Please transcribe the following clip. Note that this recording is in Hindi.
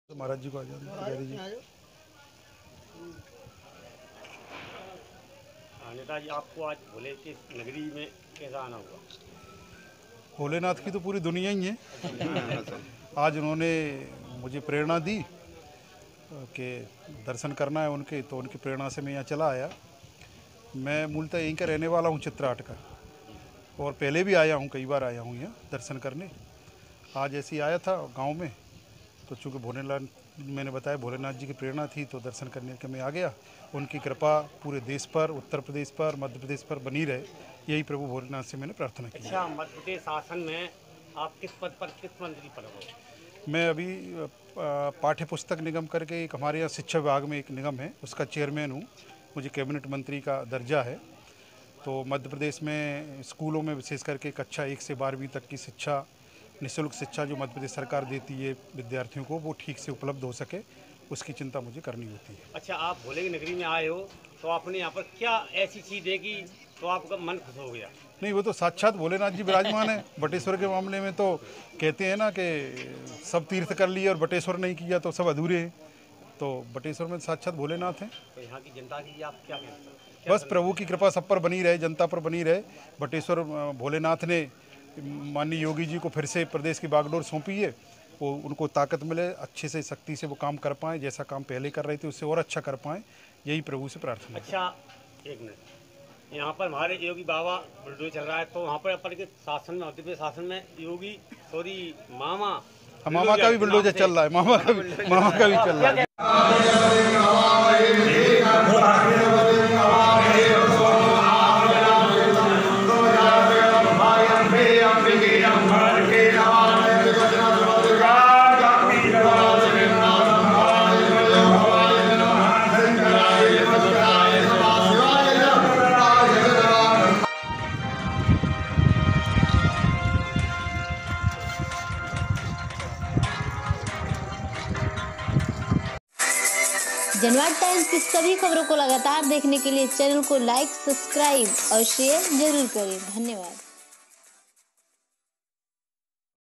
महाराज जी को आ जाओ जी। नेताजी, आपको आज भोले की नगरी में कैसा आना हुआ? भोलेनाथ की तो पूरी दुनिया ही है। आज उन्होंने मुझे प्रेरणा दी कि दर्शन करना है उनके, तो उनकी प्रेरणा से मैं यहाँ चला आया। मैं मूलतः यहीं का रहने वाला हूँ, चित्राट का, और पहले भी आया हूँ, कई बार आया हूँ यहाँ दर्शन करने। आज ऐसे ही आया था गांव में, तो चूँकि भोलेनाथ, मैंने बताया भोलेनाथ जी की प्रेरणा थी, तो दर्शन करने के मैं आ गया। उनकी कृपा पूरे देश पर, उत्तर प्रदेश पर, मध्य प्रदेश पर बनी रहे, यही प्रभु भोलेनाथ से मैंने प्रार्थना की। अच्छा, मध्य प्रदेश शासन में आप किस पद पर, किस मंत्री पर हो? मैं अभी पाठ्य पुस्तक निगम करके एक हमारे यहाँ शिक्षा विभाग में एक निगम है, उसका चेयरमैन हूँ। मुझे कैबिनेट मंत्री का दर्जा है। तो मध्य प्रदेश में स्कूलों में विशेष करके कक्षा 1 से 12वीं तक की शिक्षा, निःशुल्क शिक्षा जो मध्य प्रदेश सरकार देती है विद्यार्थियों को, वो ठीक से उपलब्ध हो सके, उसकी चिंता मुझे करनी होती है। अच्छा, आप भोले की नगरी में आए हो, तो आपने यहाँ पर क्या ऐसी चीज़ देखी तो आपका मन खुश हो गया? नहीं, वो तो साक्षात भोलेनाथ जी विराजमान है। बटेश्वर के मामले में तो कहते हैं ना कि सब तीर्थ कर लिए और बटेश्वर नहीं किया तो सब अधूरे हैं। तो बटेश्वर में साक्षात भोलेनाथ हैं। तो यहाँ की जनता के लिए आप क्या कहते हैं? बस प्रभु की कृपा सब पर बनी रहे, जनता पर बनी रहे। बटेश्वर भोलेनाथ ने माननीय योगी जी को फिर से प्रदेश की बागडोर सौंपी है, वो उनको ताकत मिले, अच्छे से शक्ति से वो काम कर पाएँ, जैसा काम पहले कर रहे थे उससे और अच्छा कर पाएँ, यही प्रभु से प्रार्थना। अच्छा, एक मिनट, यहाँ पर हमारे योगी बाबा बुलडोजर चल रहा है, तो वहाँ पर अपन के शासन में, मध्य प्रदेश शासन में योगी सॉरी मामा का भी बुलडोजर चल रहा है, मामा का भी चल रहा है। जनवाद टाइम्स की सभी खबरों को लगातार देखने के लिए चैनल को लाइक, सब्सक्राइब और शेयर जरूर करें। धन्यवाद।